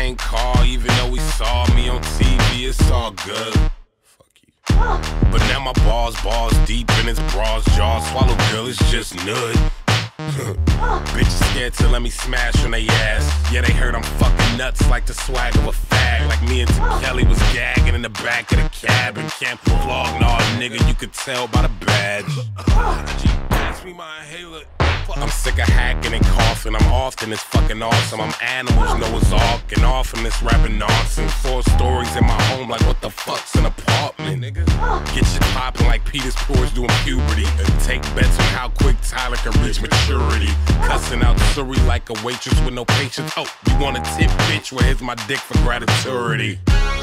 same car, even though he saw me on TV, it's all good. Fuck you. But now my balls deep in his bras jaw. Swallow girl, it's just nud. Bitches scared to let me smash on they ass. Yeah, they heard I'm fucking nuts like the swag of a fag. Like me and Tim Kelly was gagging in the back of the cab. And can't vlog, nah, nigga, you could tell by the badge. G, pass me my inhaler. I'm sick of hacking and coughing. I'm often it's fucking awesome. I'm animals, Noah's Ark, and off in this rapping nonsense. 4 stories in my home, like what the fuck's an apartment, nigga? Get shit popping like Peter's pores doing puberty. And take bets on how quick Tyler can reach maturity. Cussing out Suri like a waitress with no patience. Oh, you want a tip, bitch? Well, here's my dick for gratitude.